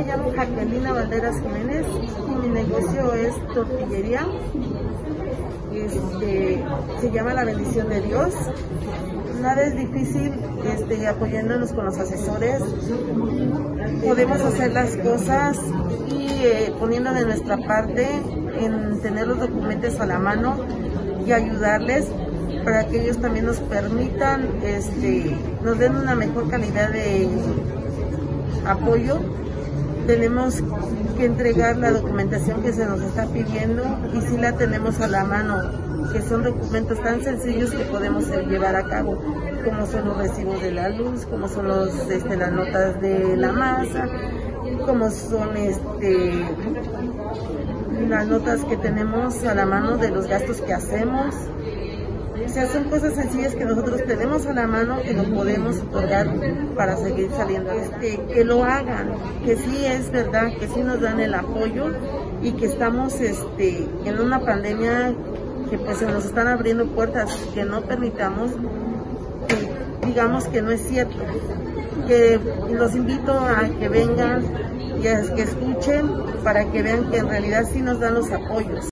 llamo Jacquelina Valderas Jiménez y mi negocio es tortillería. Se llama La Bendición de Dios. Nada es difícil, apoyándonos con los asesores. Podemos hacer las cosas y poniendo de nuestra parte en tener los documentos a la mano y ayudarles para que ellos también nos permitan, nos den una mejor calidad de apoyo. Tenemos que entregar la documentación que se nos está pidiendo y si la tenemos a la mano, que son documentos tan sencillos que podemos llevar a cabo, como son los recibos de la luz, como son las notas de la masa, como son las notas que tenemos a la mano de los gastos que hacemos. O sea, son cosas sencillas que nosotros tenemos a la mano y nos podemos otorgar para seguir saliendo. Que lo hagan, que sí es verdad, que sí nos dan el apoyo y que estamos en una pandemia que pues se nos están abriendo puertas, que no permitamos que digamos que no es cierto. Que los invito a que vengan y a que escuchen para que vean que en realidad sí nos dan los apoyos.